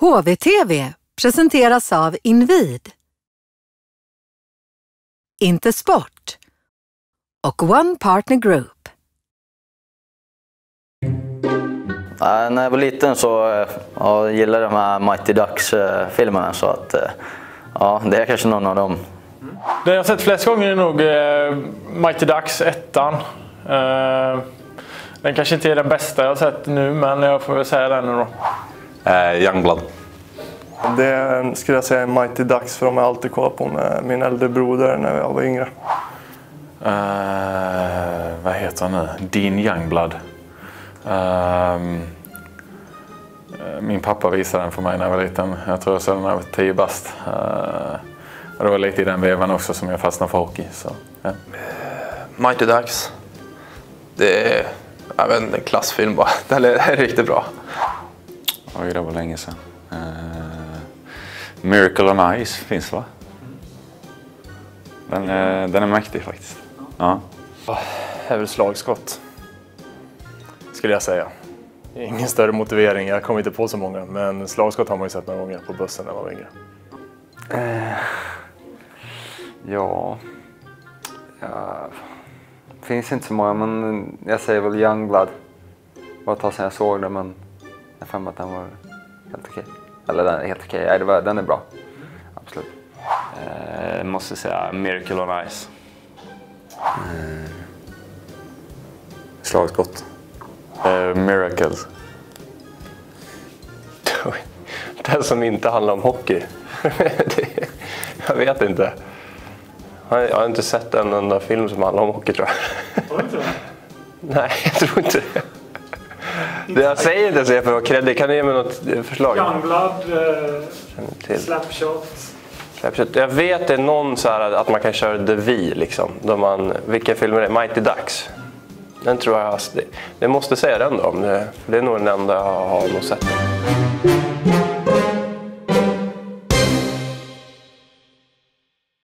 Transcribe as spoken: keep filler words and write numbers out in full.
H V T V presenteras av Invid, Inte Sport och One Partner Group. Äh, när jag var liten så ja, gillade de här Mighty Ducks-filmerna, så att ja, det är kanske någon av dem. Det jag har sett flest gånger är nog eh, Mighty Ducks ettan. Eh, den kanske inte är den bästa jag har sett nu, men jag får väl säga den nu då. Eh, Youngblood. Det skulle jag säga är Mighty Ducks, för de har alltid kollat på med min äldre broder när jag var yngre. Eh, vad heter han nu? Dean Youngblood. Eh, min pappa visade den för mig när jag var liten. Jag tror jag såg den när jag var tio bast. Eh, och det var lite i den vevan också som jag fastnade för hockey. Så, ja. Mighty Ducks. Det är jag vet inte, en klassfilm bara. Den är, den är riktigt bra. Oj, det var länge sedan. Uh, Miracle on Ice finns, va? Den, uh, den är mäktig faktiskt. Ja. Det är väl slagskott, skulle jag säga. Ingen större motivering, jag kommer inte på så många. Men slagskott har man ju sett några gånger på bussen när man var yngre. Uh, ja... ja... Finns inte så många, men jag säger väl Youngblood. Det var ett tag sedan jag såg den, men jag fann att den var helt okej. Eller den är helt okej, nej, det var, den är bra. Absolut. Jag måste säga Miracle on Ice. Mm. Slagskott. Uh, Miracles. Den som inte handlar om hockey. det, jag vet inte. Jag har inte sett en enda film som handlar om hockey, tror jag. Tror du inte det? Nej, jag tror inte det. Det jag säger inte så är för att kredit. Kan du ge mig något förslag? Youngblood, eh, Slapshot. Slapshot. Jag vet det är någon så här att man kan köra The V liksom. Då man, vilka filmer är det? Mighty Ducks. Den tror jag, det, det måste säga den då. Det, det är nog den enda jag har nog sett.